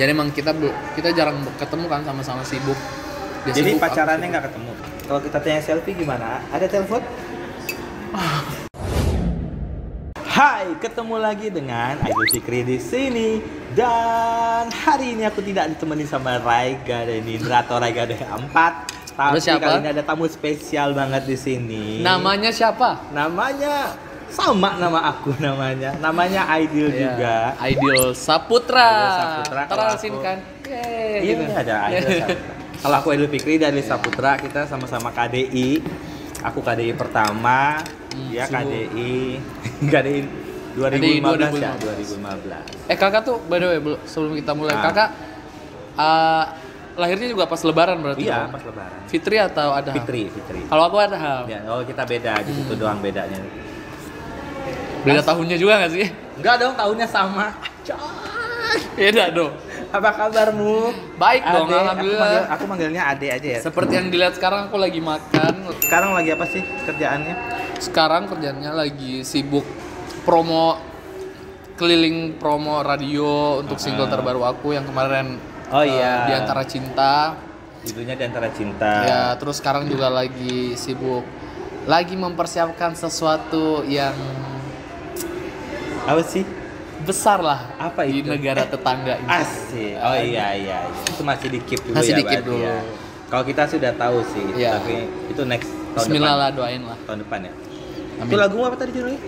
Jadi emang kita jarang ketemu kan, sama-sama sibuk. Dia Jadi sibuk, pacarannya nggak ketemu. Kalau kita tanya selfie gimana? Ada telepon? Hai, ketemu lagi dengan Idul Fikri di sini. Dan hari ini aku tidak ditemani sama Raiga dan Indra atau Raiga D4. Tapi kali ini ada tamu spesial banget di sini. Namanya siapa? Namanya sama nama aku namanya. Namanya Aidil juga. Aidil Saputra. Terasin kan? Iya, gitu. Ada Aidil Saputra. Kalau aku Idul Fikri dari Saputra, kita sama-sama KDI. Aku KDI pertama, dia KDI 2015 ya, 2015. Kakak tuh by the way, sebelum kita mulai, kakak lahirnya juga pas lebaran berarti? Iya, pas lebaran. Fitri atau Adha? Fitri. Kalau aku Adha. Ya, kita beda, di situ doang bedanya. Beda tahunnya juga nggak sih? Enggak dong, tahunnya sama. Beda dong. Apa kabarmu? Baik dong, alhamdulillah. Aku manggilnya Ade aja ya. Seperti yang dilihat sekarang, aku lagi makan. Sekarang lagi apa sih kerjaannya? Sekarang kerjaannya lagi sibuk keliling promo radio untuk single terbaru aku yang kemarin. Oh iya. Di Antara Cinta. Judulnya Di Antara Cinta. Ya, terus sekarang juga lagi sibuk mempersiapkan sesuatu yang apa sih? Besar lah. Apa di itu? Negara tetangga ini. Asik. Oh iya. Itu masih di-keep dulu masih ya. Masih di-keep dulu. Ya. Kalau kita sudah tahu sih, ya. Tapi itu next tahun Bismillah depan. lah, doain lah. Tahun depan ya. Amin. Itu lagu apa tadi judulnya?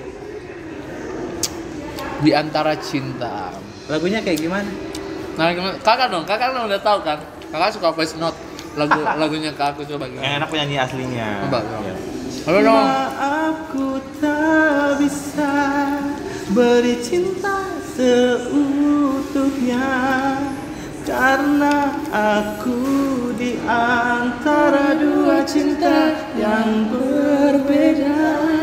Di Antara Cinta. Lagunya kayak gimana? Nah, kakak udah tahu kan? Kakak suka voice note lagunya ke aku, coba gimana? Yang enak penyanyi aslinya. Coba. Ya. Halo dong. Aku tak bisa beri cinta seutuhnya karena aku di antara dua cinta yang berbeda.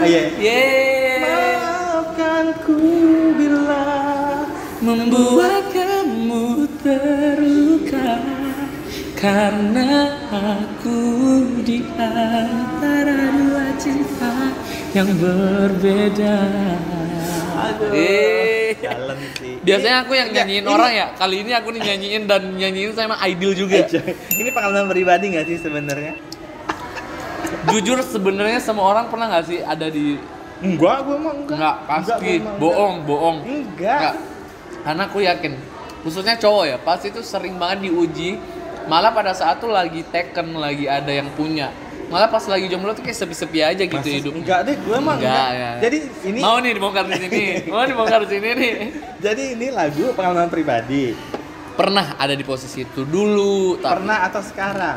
Maafkan ku bila membuat kamu terluka karena aku di antara dua cinta yang berbeda. Aduh, jalan sih. Biasanya aku yang nyanyiin orang ya. Kali ini aku nyanyiin dan nyanyiin sama Aidil juga. Ini pengalaman pribadi nggak sih sebenarnya? Jujur sebenarnya semua orang pernah nggak sih ada di? Enggak, gue emang enggak. Enggak, pasti. Bohong. Enggak. Karena aku yakin, khususnya cowok ya, pasti itu sering banget diuji. Malah pada saat tuh lagi teken, lagi ada yang punya. Malah pas lagi jomblo tuh kayak sepi-sepi aja gitu hidup. Enggak deh, gue emang enggak. Ya. Jadi ini mau nih dibongkar di sini. nih. Jadi ini lagu pengalaman pribadi. Pernah ada di posisi itu dulu. Pernah atau sekarang?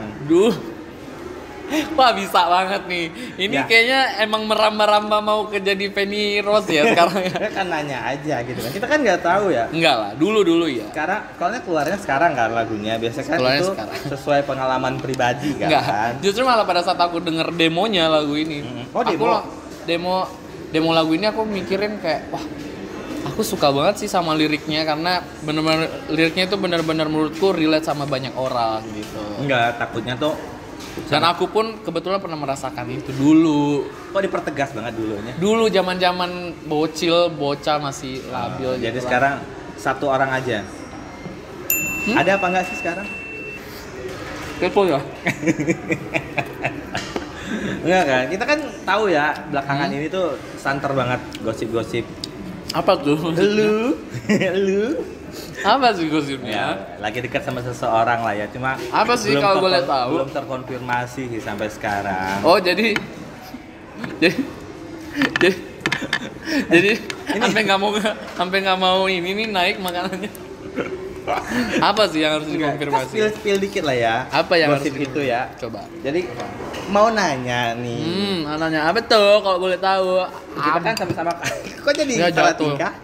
Wah, bisa banget nih. Ini ya. Kayaknya emang merambah-rambah mau ke jadi Penny Rose ya sekarang ya. Kan nanya aja gitu kan. Kita kan nggak tahu ya. Enggak lah, dulu ya. Sekarang, kalau keluarnya sekarang kan lagunya. Biasanya kan keluarnya itu sekarang. Sesuai pengalaman pribadi kan. Enggak. Justru malah pada saat aku denger demonya lagu ini. Oh, demo lagu ini aku mikirin kayak, wah, aku suka banget sih sama liriknya karena benar-benar liriknya itu benar-benar menurutku relate sama banyak orang gitu. Enggak, takutnya tuh. Dan aku pun kebetulan pernah merasakan itu dulu. Kok dipertegas banget dulunya? Dulu zaman-zaman bocah masih labil gitu. Jadi sekarang satu orang aja. Ada apa enggak sih sekarang? Kepo ya? Enggak kan? Kita kan tahu ya belakangan ini tuh santer banget gosip-gosip. Apa tuh? Lu. Apa sih gosipnya? Ya, lagi dekat sama seseorang lah ya. Cuma apa sih kalau boleh tahu? Belum terkonfirmasi sih sampai sekarang. Oh, jadi sampai nggak mau ini nih naik makanannya. Apa sih yang harus dikonfirmasi? Spill dikit lah ya. Apa yang gosip harus itu ya? Coba. Jadi mau nanya nih. Nanya apa tuh kalau boleh tahu? Kita kan sama-sama. Kok jadi salah tingkah?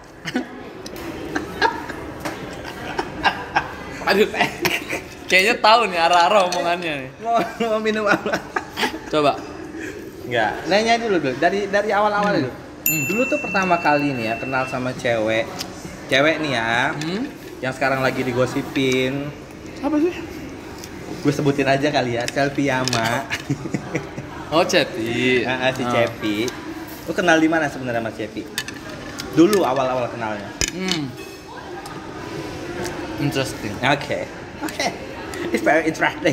Aduh, kayaknya tahu nih arah-arah omongannya nih. Mau minum apa? Coba. Enggak, nanya dulu dari awal-awal dulu. Dulu tuh pertama kali nih ya kenal sama cewek nih ya, yang sekarang lagi digosipin. Apa sih? Gue sebutin aja kali ya, Selfie Yama. Oh, Cepi. Si Cepi. Lu kenal di mana sebenarnya sama Cepi? Dulu awal-awal kenalnya. Interesting. Oke. It's very interesting.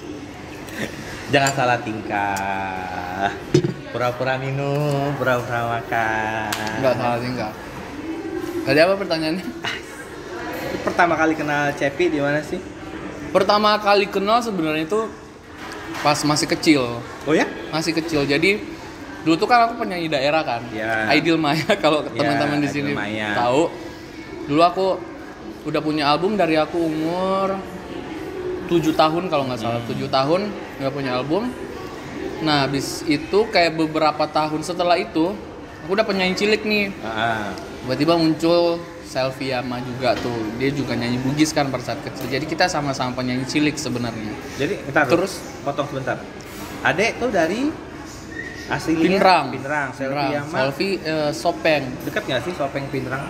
Jangan salah tingkah. Pura-pura minum, pura-pura makan. Enggak salah tingkah. Tadi apa pertanyaannya? Pertama kali kenal Cepi di mana sih? Pertama kali kenal sebenarnya itu pas masih kecil. Oh ya? Masih kecil. Jadi dulu tuh kan aku penyanyi daerah kan. Ya. Aidil Maya kalau Ya, teman-teman di sini Aidil Maya. tahu. Dulu aku udah punya album dari aku umur 7 tahun kalau nggak salah. 7 tahun nggak punya album. Nah, habis itu kayak beberapa tahun setelah itu aku udah penyanyi cilik nih. Tiba-tiba muncul Selfie Yama juga tuh. Dia juga nyanyi Bugis kan pada saat kecil. Jadi kita sama-sama penyanyi cilik sebenarnya. Jadi terus potong sebentar. Adek tuh dari aslinya Pinrang. Selfie Yama. Selfie Sopeng. Dekat nggak sih Sopeng Pinrang?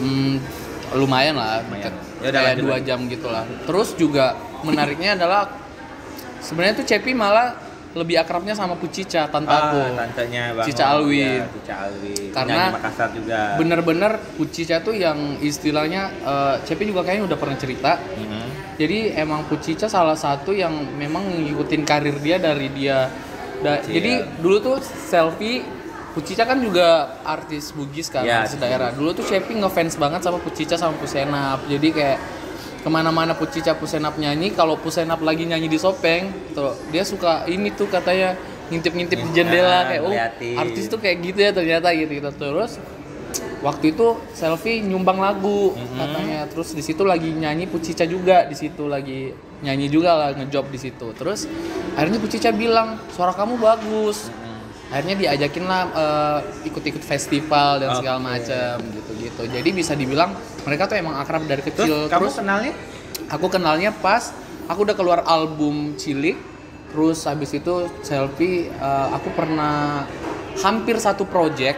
Lumayan lah. Lumayan. Deket. Kayak 2 jam gitu lah. Terus juga menariknya adalah sebenarnya tuh Cepi malah lebih akrabnya sama Pucica, tante aku. Tantenya Bang. Cica Alwin. Ya, Cica Alwin. Karena penyanyi Makassar juga. Bener-bener Pucica tuh yang istilahnya Cepi juga kayaknya udah pernah cerita. Jadi emang Pucica salah satu yang memang ngikutin karir dia dari dia. Jadi dulu tuh Selfie Pucica kan juga artis Bugis kan, ya, artis daerah. Dulu tuh Cepi ngefans banget sama Pucica sama Pusenap. Jadi kayak kemana-mana Pucica Pusenap nyanyi, kalau Pusenap lagi nyanyi di Sopeng, tuh dia suka ini tuh katanya ngintip-ngintip di jendela kayak artis tuh kayak gitu ya ternyata gitu. Terus waktu itu Selfie nyumbang lagu katanya, terus di situ lagi nyanyi Pucica juga, di situ lagi nyanyi juga lah, ngejob di situ. Terus akhirnya Pucica bilang suara kamu bagus. Akhirnya diajakin lah ikut-ikut festival dan segala macam gitu. Jadi bisa dibilang mereka tuh emang akrab dari kecil. Terus kamu kenalnya? Aku kenalnya pas aku udah keluar album Cilik. Terus habis itu Selfie aku pernah hampir satu project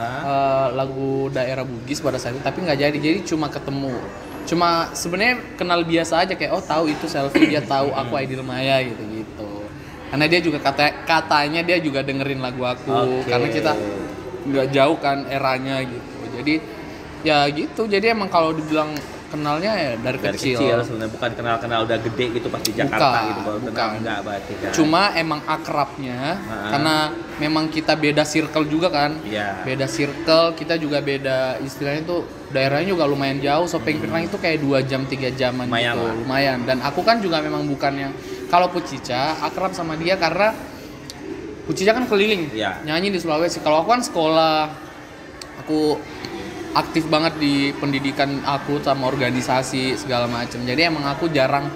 lagu daerah Bugis pada saat itu, tapi nggak jadi cuma ketemu. Cuma sebenarnya kenal biasa aja kayak tahu itu Selfie, dia tahu aku Aidil Maya gitu. Karena dia juga katanya dia juga dengerin lagu aku karena kita nggak jauh kan eranya gitu. Jadi ya gitu. Jadi emang kalau dibilang kenalnya ya dari kecil sebenarnya, bukan kenal udah gede gitu pas di Jakarta gitu baru kenal, enggak berarti kan. Cuma emang akrabnya karena memang kita beda circle juga kan. Beda circle, kita juga beda istilahnya tuh daerahnya juga lumayan jauh. Sopeng Pinrang itu kayak 2 jam 3 jaman gitu. Lumayan. Dan aku kan juga memang bukan yang kalau Pucica akrab sama dia karena Pucica kan keliling nyanyi di Sulawesi. Kalau aku kan sekolah, aku aktif banget di pendidikan aku sama organisasi segala macam. Jadi emang aku jarang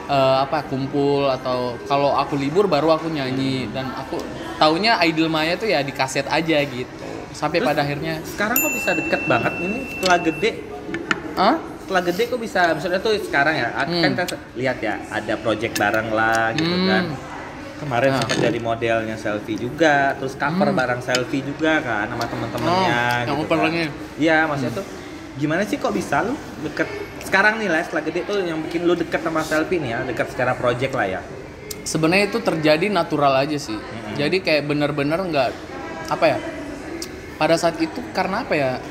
kumpul atau kalau aku libur baru aku nyanyi. Dan aku taunya Aidil Maya tuh ya di kaset aja gitu. Sampai terus, pada akhirnya sekarang kok bisa deket banget ini setelah gede? Setelah gede kok bisa, misalnya tuh sekarang ya kan kita lihat ya ada project bareng lah gitu kan. Kemarin sempat jadi modelnya Selfie juga, terus cover bareng Selfie juga kan sama teman-temannya yang gitu open kan. lagi. Iya, maksudnya tuh gimana sih kok bisa lu deket sekarang nih lah setelah gede tuh yang bikin lu deket sama Selfie nih ya, deket secara project lah ya. Sebenarnya itu terjadi natural aja sih. Jadi kayak bener-bener nggak pada saat itu karena apa ya?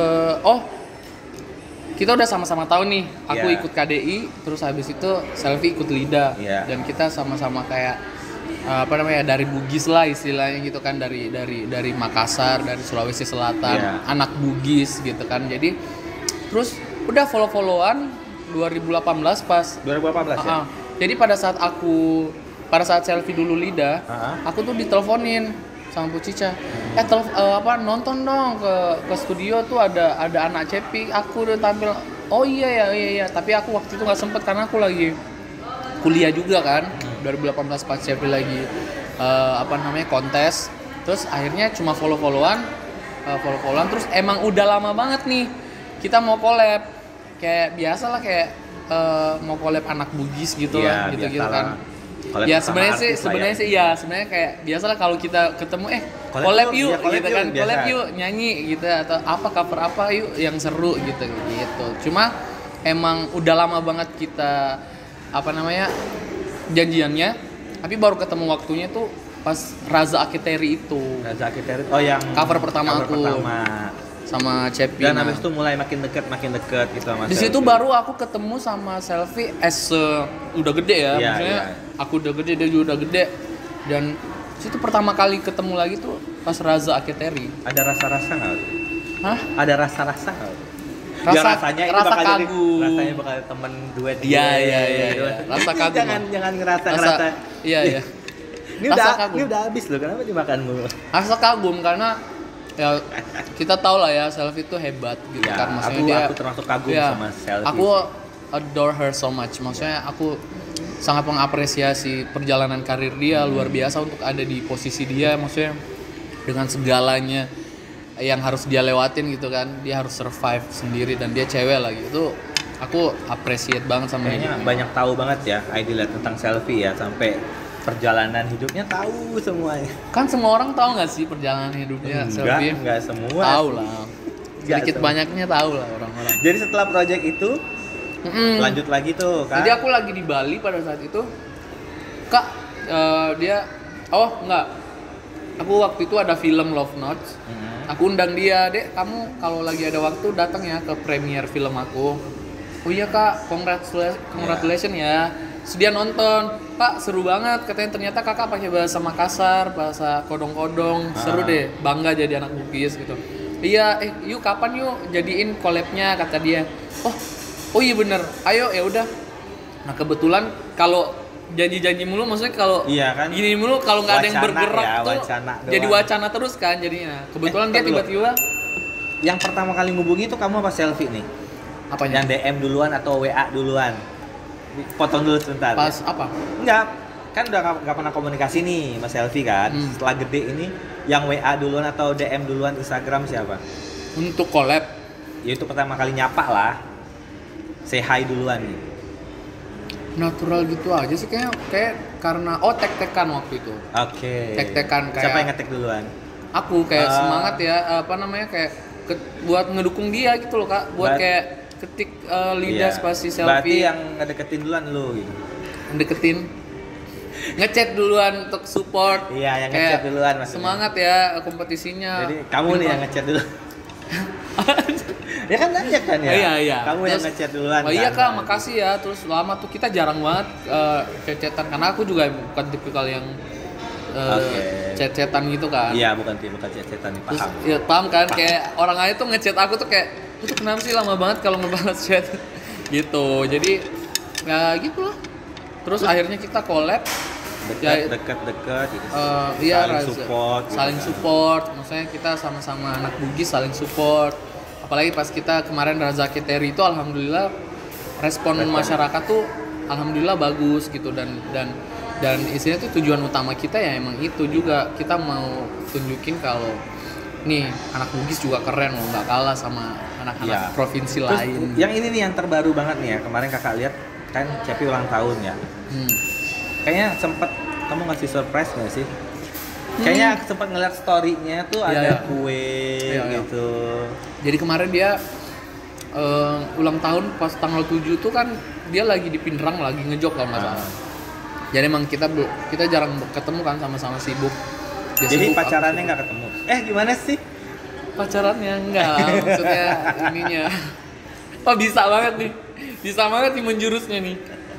Kita udah sama-sama tahu nih, aku ikut KDI, terus habis itu Selfie ikut Lida, dan kita sama-sama kayak dari Bugis lah istilahnya gitu kan, dari Makassar, dari Sulawesi Selatan, anak Bugis gitu kan. Jadi terus udah follow-followan 2018 pas 2018 ya. Jadi pada saat Selfie dulu Lida, aku tuh diteleponin sama Pucica. Nonton dong ke studio tuh ada anak Cepi, aku udah tampil. Oh iya. Tapi aku waktu itu nggak sempet karena aku lagi kuliah juga kan. 2018 pas Cepi lagi kontes. Terus akhirnya cuma follow-followan terus emang udah lama banget nih kita mau collab. Kayak biasa lah kayak mau collab anak Bugis gitu lah, gitu kan. Ya sebenarnya kayak biasalah kalau kita ketemu collab yuk gitu kan, collab yuk nyanyi gitu atau cover apa yuk yang seru gitu. Cuma emang udah lama banget kita janjiannya, tapi baru ketemu waktunya tuh pas Raza Akiteri itu. Oh yang cover pertama aku. sama Cepi. Dan habis itu mulai makin dekat gitu sama di situ baru aku ketemu sama Selfie udah gede ya, maksudnya aku udah gede, dia juga udah gede. Dan situ pertama kali ketemu lagi tuh pas Raza Aketeri. Ada rasa-rasa nggak? Hah? Ada rasa-rasa nggak? Rasanya kagum. Rasanya bakal temen duet. Iya. Rasa kagum. Jangan ngerasa. Iya. Ini udah habis loh, kenapa dimakan mulu? Rasa kagum karena ya kita tahu lah ya Selfie itu hebat gitu ya, kan, maksudnya aku termasuk kagum sama Selfie. Aku adore her so much, maksudnya aku sangat mengapresiasi perjalanan karir dia luar biasa untuk ada di posisi dia, maksudnya dengan segalanya yang harus dia lewatin gitu kan, dia harus survive sendiri dan dia cewek lagi, itu aku appreciate banget sama dia. Kayaknya banyak tahu banget ya Aidil tentang Selfie ya, sampai perjalanan hidupnya tahu semuanya. Kan semua orang tahu nggak sih perjalanan hidupnya Selfie? Enggak semua. Tahu lah. Sedikit banyaknya tahu lah orang-orang. Jadi setelah project itu lanjut lagi tuh kan? Jadi aku lagi di Bali pada saat itu. Kak, aku waktu itu ada film Love Notes. Aku undang dia, Dek, kamu kalau lagi ada waktu datang ya ke premiere film aku. Oh iya Kak, congratulations ya. Sedia nonton, Kak, seru banget. Katanya ternyata kakak pakai bahasa Makassar, bahasa kodong-kodong. Seru deh, bangga jadi anak Bugis gitu. Iya, yuk kapan yuk jadiin collab-nya, kata dia. Oh iya bener, ayo ya udah. Nah kebetulan kalau janji-janji mulu, maksudnya kalau gini mulu, kalau nggak ada yang bergerak ya, tuh jadi wacana terus kan jadinya. Kebetulan dia tiba-tiba. Yang pertama kali ngubungi itu kamu apa Selfie nih? Apanya? Yang DM duluan atau WA duluan? Potong dulu sebentar. Pas ya. Apa? Enggak, kan udah nggak pernah komunikasi nih Mas Selfie kan. Setelah gede ini, yang WA duluan atau DM duluan Instagram siapa? Untuk collab? Ya itu pertama kali nyapa lah. Say hi duluan nih. Natural gitu aja sih kayak karena tek-tekan waktu itu. Oke. Tek-tekan kayak. Siapa yang ngetek duluan? Aku kayak semangat ya, kayak buat ngedukung dia gitu loh Kak, buat kayak ketik lidah spasi Selfie. Berarti yang ngedeketin duluan lu gitu. Ngedeketin. Ngechat duluan untuk support. Iya, yang ngechat duluan maksudnya. Semangat ya kompetisinya. Jadi kamu nih yang ngechat dulu. Ya kan nanya kan ya. Iya. Kamu yang ngechat duluan. Oh iya Kak, makasih ya. Terus lama tuh kita jarang banget chat-chatan karena aku juga bukan tipikal yang chat-chatan gitu kan. Iya, bukan chat-chatan, paham. Ya paham kan, kayak orang lain tuh ngechat aku tuh kayak itu kenapa sih lama banget kalau ngebalas chat gitu. Jadi ya gitu lah. Terus akhirnya kita collab dekat gitu. Iya, saling support. Maksudnya kita sama-sama anak Bugis saling support. Apalagi pas kita kemarin Raza Aketeri itu alhamdulillah respon masyarakat tuh alhamdulillah bagus gitu, dan istilahnya tuh tujuan utama kita ya emang itu juga, kita mau tunjukin kalau nih anak Bugis juga keren loh, nggak kalah sama anak-anak provinsi terus, lain. Yang ini nih yang terbaru banget nih ya, kemarin kakak lihat kan Cepi ulang tahun ya. Kayaknya sempet kamu ngasih surprise nggak sih? Kayaknya sempat ngeliat story-nya tuh ada kue gitu. Jadi kemarin dia ulang tahun pas tanggal 7 tuh kan dia lagi di Pindrang lagi ngejok kalau nggak salah. Jadi emang kita jarang ketemu kan, sama-sama sibuk. Dia jadi sibuk, pacarannya nggak ketemu? Gimana sih? Pacarannya enggak, maksudnya ininya. Oh bisa banget nih menjurusnya nih.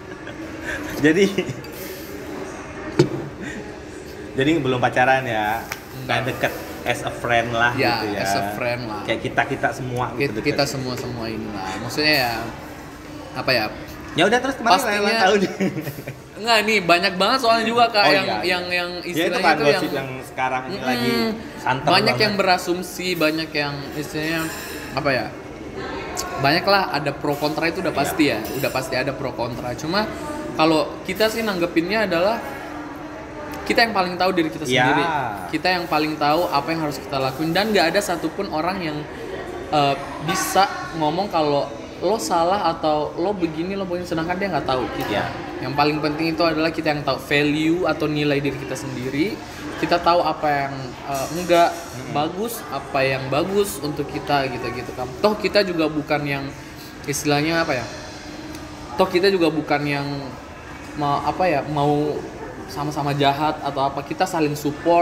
Jadi belum pacaran ya, kayak deket as a friend lah ya, gitu ya. As a friend lah. Kayak kita semua gitu. Kita semua ini lah. Maksudnya ya apa ya? Ya udah, terus kemarin ulang tahun. Enggak, nih banyak banget soalnya juga Kak yang istilahnya itu kan yang sekarang ini lagi santai. Banyak yang berasumsi, banyak yang istilahnya apa ya? Banyak lah, ada pro kontra itu udah pasti ya. Udah pasti ada pro kontra. Cuma kalau kita sih nanggepinnya adalah kita yang paling tahu diri kita sendiri. Kita yang paling tahu apa yang harus kita lakuin, dan nggak ada satupun orang yang bisa ngomong kalau lo salah atau lo begini sedangkan dia nggak tahu kita. Yang paling penting itu adalah kita yang tahu value atau nilai diri kita sendiri. Kita tahu apa yang enggak bagus, apa yang bagus untuk kita gitu kan. Toh kita juga bukan yang istilahnya apa ya? Toh kita juga bukan yang mau sama-sama jahat atau apa. Kita saling support,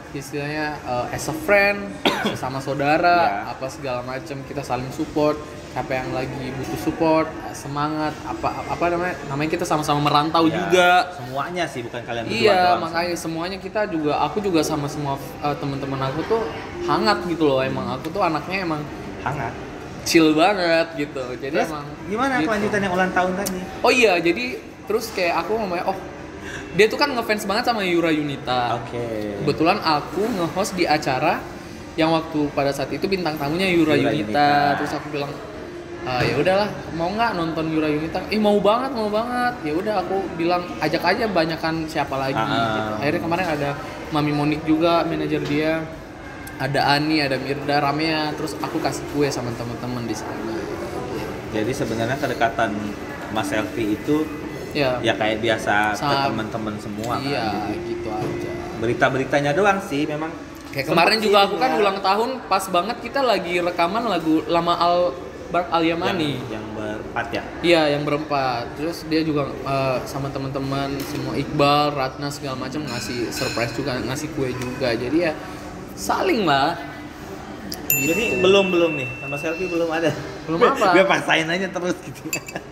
istilahnya as a friend, sesama saudara, apa segala macam kita saling support. Siapa yang lagi butuh support, semangat, apa namanya kita sama-sama merantau juga. Semuanya sih, bukan kalian berdua. Iya, makanya semuanya kita juga, aku juga sama semua teman-teman aku tuh hangat gitu loh. Emang aku tuh anaknya emang hangat, chill banget gitu. Jadi terus, emang gimana gitu. Kelanjutan yang ulang tahun tadi? Oh iya, jadi terus kayak aku ngomongnya, dia tuh kan ngefans banget sama Yura Yunita. Kebetulan aku nge-host di acara yang waktu pada saat itu bintang tamunya Yura Yunita. Terus aku bilang, ya udahlah, mau nggak nonton Yura Yunita? Mau banget. Ya udah, aku bilang ajak aja, banyakan siapa lagi gitu. Akhirnya kemarin ada Mami Monik juga, manajer dia. Ada Ani, ada Mirda, Ramea. Terus aku kasih kue sama teman-teman di sana. Jadi sebenarnya kedekatan Mas Selfie itu ya kayak biasa ke teman-teman semua. Iya, gitu aja. Berita-beritanya doang sih memang. Kayak kemarin juga aku kan ulang tahun, pas banget kita lagi rekaman lagu Lama Al-Yamani yang berempat ya? Iya, yang berempat. Terus dia juga sama teman-teman semua, Iqbal, Ratna segala macam ngasih surprise juga, ngasih kue juga. Jadi ya saling lah. Gitu. Jadi belum nih sama Selfie belum ada. Belum apa? Gue pasain aja terus gitu.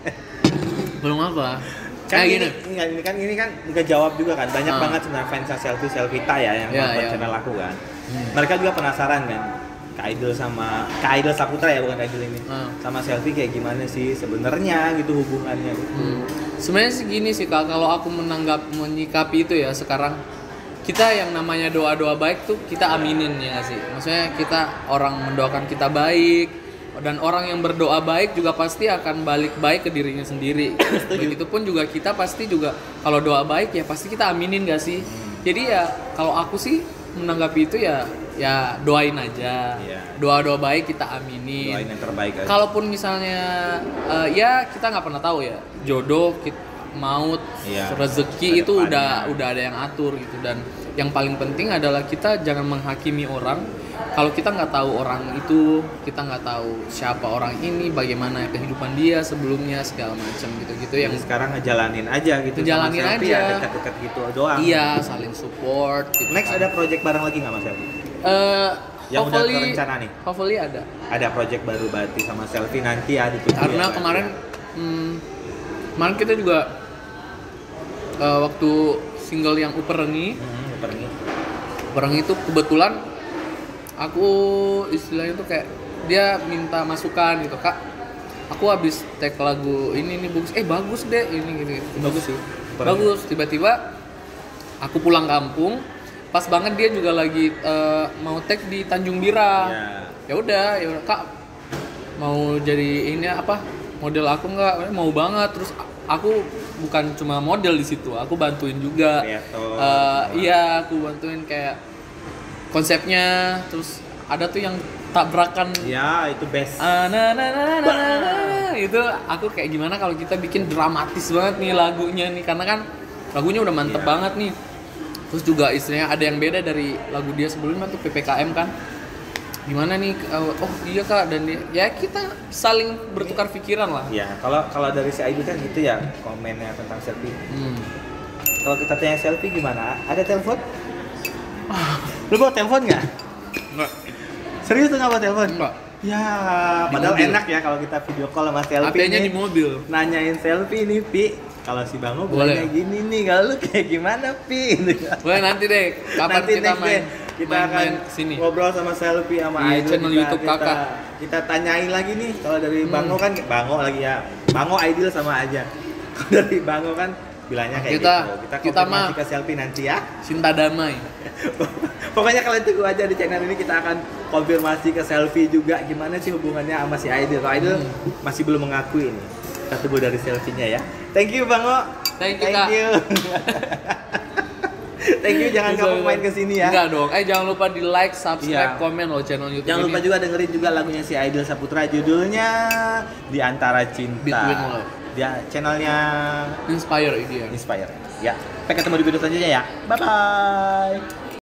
Belum apa? Kan ini kan juga jawab juga kan. Banyak banget sebenarnya fans Selfie ya yang nonton channel aku kan. Mereka juga penasaran kan. Kak Idol Saputra ya, bukan Idol ini. Sama Selfie kayak gimana sih sebenarnya gitu hubungannya gitu. Sebenarnya segini sih Kak, kalau aku menyikapi itu ya sekarang, kita yang namanya doa-doa baik tuh kita aminin ya sih. Maksudnya kita orang mendoakan kita baik, dan orang yang berdoa baik juga pasti akan balik baik ke dirinya sendiri. Begitupun juga kita pasti juga kalau doa baik ya pasti kita aminin gak sih? Jadi ya kalau aku sih menanggapi itu ya doain aja. Doa-doa baik kita aminin. Doain yang terbaik aja. Kalaupun misalnya ya kita nggak pernah tahu ya, jodoh, maut, rezeki itu udah ada yang atur gitu. Dan yang paling penting adalah kita jangan menghakimi orang. Kalau kita nggak tahu orang itu, kita nggak tahu siapa orang ini, bagaimana kehidupan dia sebelumnya, segala macam gitu-gitu. Yang sekarang ngejalanin aja gitu. Ngejalanin aja. Dekat-dekat gitu doang. Iya, saling support. Gitu. Next ada project bareng lagi nggak Mas Selfie? Yang udah terencana nih? Hopefully ada. Ada project baru berarti sama Selfie nanti ya ditunggu. Karena ya, kemarin kita juga waktu single yang Uperengi itu kebetulan aku istilahnya tuh kayak dia minta masukan gitu, Kak, aku habis tag lagu ini bagus, bagus deh ini gitu. Bagus sih, bagus. Tiba-tiba aku pulang kampung, pas banget dia juga lagi mau tag di Tanjung Bira. Ya udah Kak, mau jadi ini apa model aku nggak? Mau banget. Terus aku bukan cuma model di situ, aku bantuin juga. Iya, aku bantuin kayak konsepnya. Terus ada tuh yang tabrakan. Ya, itu best. Itu aku kayak gimana kalau kita bikin dramatis banget nih lagunya nih, karena kan lagunya udah mantep banget nih. Terus juga istilahnya ada yang beda dari lagu dia sebelumnya tuh PPKM kan. Gimana nih? Oh iya Kak, dan ya kita saling bertukar pikiran lah. Ya, kalau dari si Aidu kan gitu ya komennya tentang Selfie. Kalau kita tanya Selfie gimana? Ada telepon? Lu bawa telepon nggak? Enggak. Serius tuh nggak bawa telepon? Enggak. Ya, padahal enak ya kalau kita video call sama Selfie. HP-nya di mobil. Nanyain Selfie nih, Pi. Kalau si Bango bilangnya gini nih, kalau lu kayak gimana, Pi? Boleh nanti deh. Kapan kita main? Kita akan sini ngobrol sama Selfie sama Idol channel YouTube Kakak. Kita tanyain lagi nih kalau dari Bango kan Bango lagi ya. Bango Idol sama aja. Kalau dari Bango kan bilangnya kayak kita, gitu. Kita konfirmasi ke Selfie nanti ya. Cinta damai. Pokoknya kalian tunggu aja di channel ini, kita akan konfirmasi ke Selfie juga gimana sih hubungannya sama si Idol. Kalau Idol masih belum mengakui ini. Kita tunggu dari Selfie-nya ya. Thank you Bango. Thank you. Thank you, jangan kamu main kesini ya. Enggak dong, jangan lupa di like, subscribe, komen loh channel YouTube jangan ini. Lupa juga dengerin juga lagunya si Idol Saputra, judulnya Di Antara Cinta. Between Love. Dia channelnya Inspire. Ya, sampai ketemu di video selanjutnya ya. Bye bye.